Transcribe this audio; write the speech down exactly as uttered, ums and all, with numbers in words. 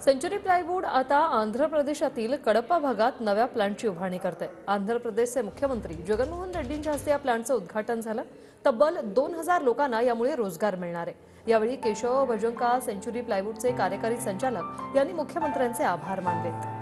Century plywood आता आंध्र प्रदेशातील कडप्पा भागात नव्या प्लांटची उभारणी करते। आंध्र प्रदेशचे मुख्यमंत्री जगनमोहन रेड्डींच्या हस्ते या प्लांटचं उद्घाटन झालं। तब्बल दोन हजार लोकांना यामुळे रोजगार मिळणार आहे। यावेळी केशव भजंका सेंचुरी प्लायवूडचे कार्यकारी संचालक यांनी मुख्यमंत्र्यांचे आभार मानले।